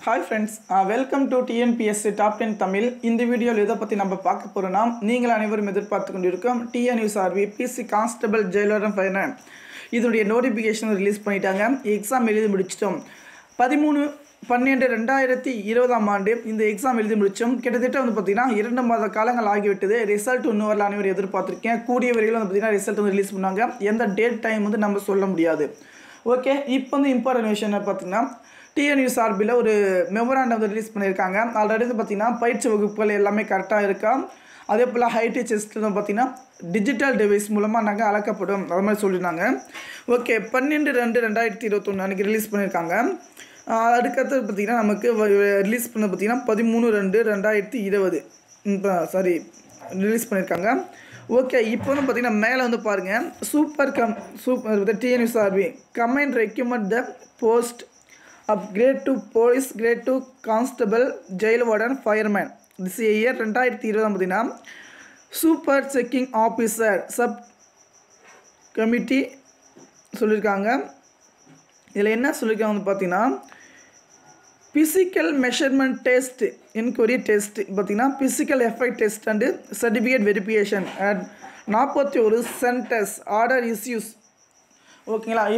Hi friends, welcome to TNPSC Top 10 Tamil. இந்த வீடியோவில் எதை பற்றி நம்ம பார்க்க போகிறோம்னா, நீங்கள் அனைவரும் எதிர்பார்த்து கொண்டிருக்கும் TNUSRB PC கான்ஸ்டபிள் ஜெயிலர் ஃபைனர் இதனுடைய நோட்டிஃபிகேஷன் ரிலீஸ் பண்ணிட்டாங்க. எக்ஸாம் எழுதி முடிச்சிட்டோம். 13/12/2020 ஆண்டு இந்த எக்ஸாம் எழுதி முடித்தோம். கிட்டத்தட்ட வந்து பார்த்திங்கன்னா 2 மாத காலங்கள் ஆகிவிட்டது. ரிசல்ட் இன்னும் வரல, அனைவரும் எதிர்பார்த்துருக்கேன். கூடிய வரையில் வந்து பார்த்திங்கன்னா ரிசல்ட் வந்து ரிலீஸ் பண்ணாங்க. எந்த டேட் டைம் வந்து நம்ம சொல்ல முடியாது. ஓகே, இப்போ வந்து இம்பார்ட்டன்ட் விஷயம் பார்த்திங்கன்னா TNUSRBயில் ஒரு மெமோராண்டம் வந்து ரிலீஸ் பண்ணியிருக்காங்க. ஆல்ரெடி வந்து பார்த்திங்கன்னா பயிற்சி வகுப்புகள் எல்லாமே கரெக்டாக இருக்கா, அதே போல் ஹைட் செஸ்ட் வந்து பார்த்திங்கன்னா டிஜிட்டல் டிவைஸ் மூலமாக நாங்கள் அளக்கப்படும் அது மாதிரி சொல்லியிருந்தாங்க. ஓகே, 12/2/2021 அன்றைக்கி ரிலீஸ் பண்ணியிருக்காங்க. அதுக்கடுத்து பார்த்திங்கன்னா நமக்கு ரிலீஸ் பண்ண பார்த்திங்கன்னா 13/2/2020 ரிலீஸ் பண்ணியிருக்காங்க. ஓகே, இப்போ வந்து பார்த்திங்கன்னா மேலே வந்து பாருங்கள், super TNUSRB common recruitment the post of grade 2 police, grade 2 constable, jail warden, fireman. This year 2020 பார்த்தீங்கன்னா super checking officer sub committee சொல்லியிருக்காங்க. இதில் என்ன சொல்லியிருக்காங்க வந்து பார்த்தீங்கன்னா physical measurement test, enquiry test பார்த்தீங்கன்னா physical effect test and certificate verification at 41 centres order issues. ஓகேங்களா,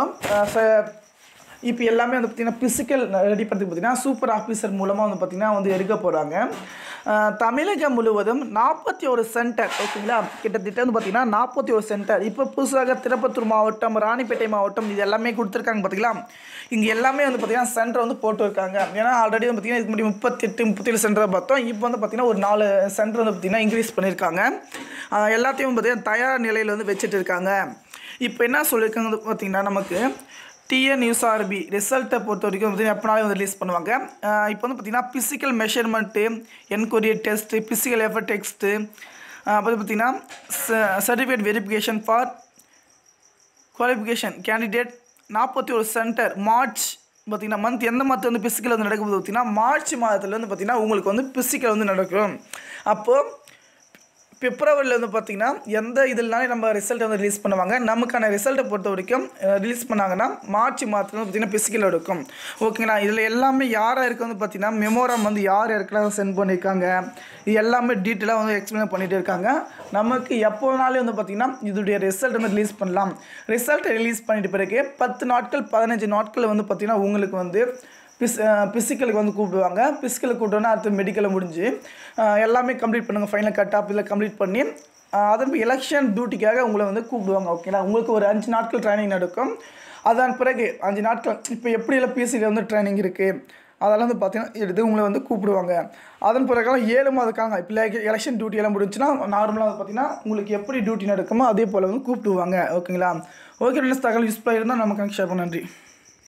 இப்போ எல்லாமே வந்து பார்த்திங்கன்னா ஃபிசிக்கல் ரெடி பண்ணுறதுக்கு பார்த்திங்கன்னா சூப்பர் ஆஃபீஸர் மூலமாக வந்து பார்த்திங்கன்னா வந்து எடுக்க போகிறாங்க. தமிழகம் முழுவதும் 41 சென்டர். ஓகேங்களா, கிட்டத்தட்ட வந்து பார்த்திங்கன்னா 41 சென்டர். இப்போ புதுசாக திருப்பத்தூர் மாவட்டம், ராணிப்பேட்டை மாவட்டம் இது எல்லாமே கொடுத்துருக்காங்க. பார்த்திங்களா, இங்கே எல்லாமே வந்து பார்த்திங்கன்னா சென்டர் வந்து போட்டுருக்காங்க. ஏன்னா ஆல்ரெடி வந்து பார்த்திங்கன்னா இதுக்கு முன்னாடி 38-37 சென்டரை பார்த்தோம். இப்போ வந்து பார்த்திங்கன்னா ஒரு 4 சென்டர் வந்து பார்த்திங்கன்னா இன்க்ரீஸ் பண்ணியிருக்காங்க. எல்லாத்தையும் பார்த்திங்கன்னா தயார் நிலையில் வந்து வச்சுட்டு இருக்காங்க. இப்போ என்ன சொல்லியிருக்காங்க வந்து பார்த்திங்கன்னா நமக்கு TNUSRB ரிசல்ட்டை பொறுத்த வரைக்கும் பார்த்திங்கன்னா எப்போனாலே வந்து ரிலீஸ் பண்ணுவாங்க. இப்போ வந்து பார்த்திங்கன்னா physical measurement, enquiry test, physical effort test, அப்புறம் பார்த்திங்கன்னா certificate verification for qualification candidate 41 centre. March பார்த்திங்கன்னா மந்த் எந்த மந்த் வந்து ஃபிசிக்கல் வந்து நடக்கும்போது பார்த்திங்கன்னா மார்ச் மாதத்தில் வந்து பார்த்திங்கன்னா உங்களுக்கு வந்து ஃபிசிக்கல் வந்து நடக்கும். அப்போது பிப்ரவரியில் வந்து பார்த்திங்கன்னா எந்த இதில்னாலே நம்ம ரிசல்ட்டை வந்து ரிலீஸ் பண்ணுவாங்க. நமக்கான ரிசல்ட்டை பொறுத்த வரைக்கும் ரிலீஸ் பண்ணாங்கன்னா மார்ச் மாதத்தில் வந்து பார்த்திங்கன்னா ஃபிசிக்கல் எடுக்கும். ஓகேங்களா, இதில் எல்லாமே யாராக இருக்குது வந்து பார்த்திங்கன்னா மெமோராம் வந்து யார் யாருக்கெல்லாம் சென்ட் பண்ணியிருக்காங்க, இது எல்லாமே டீட்டெயிலாக வந்து எக்ஸ்பிளைன் பண்ணிகிட்டு இருக்காங்க. நமக்கு எப்போனாலே வந்து பார்த்திங்கன்னா இதோடைய ரிசல்ட் வந்து ரிலீஸ் பண்ணலாம். ரிசல்ட்டை ரிலீஸ் பண்ணிட்டு பிறகு 10 நாட்கள் 15 நாட்கள் வந்து பார்த்திங்கன்னா உங்களுக்கு வந்து ஃபிசிக்கலுக்கு வந்து கூப்பிடுவாங்க. ஃபிசிக்கலுக்கு கூப்பிட்டோன்னா அடுத்து மெடிக்கலை முடிஞ்சு எல்லாமே கம்ப்ளீட் பண்ணுங்கள், ஃபைனல் கட் ஆஃப் இதில் கம்ப்ளீட் பண்ணி அதன் எலெக்ஷன் டியூட்டிக்காக உங்களை வந்து கூப்பிடுவாங்க. ஓகேங்களா, உங்களுக்கு ஒரு 5 நாட்கள் ட்ரைனிங் நடக்கும். அதன் பிறகு 5 நாட்கள் இப்போ எப்படியெல்லாம் பிசியில் வந்து ட்ரைனிங் இருக்குது அதெல்லாம் வந்து பார்த்திங்கன்னா எடுத்து உங்களை வந்து கூப்பிடுவாங்க. அதன் பிறகு 7 மாத காலம் இப்போ எலெக்ஷன் டியூட்டி எல்லாம் முடிஞ்சுன்னா நார்மலாக வந்து பார்த்திங்கன்னா உங்களுக்கு எப்படி டியூட்டி நடக்குமோ அதே போல் வந்து கூப்பிடுவாங்க. ஓகேங்களா, ஓகே ஃப்ரெண்ட்ஸ், தகவல் யூஸ்ஃபுல்லாக இருந்தால் நமக்கு ஷேர் பண்ண. நன்றி.